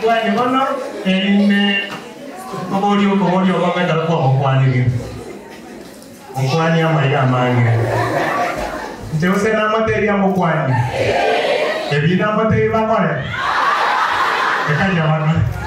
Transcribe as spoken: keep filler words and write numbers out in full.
kwani bono ene oboli oboli obagenda kwa okwani okwani amaiga amange nje usena materi ya mokwani ebina materi bakole ekanya bana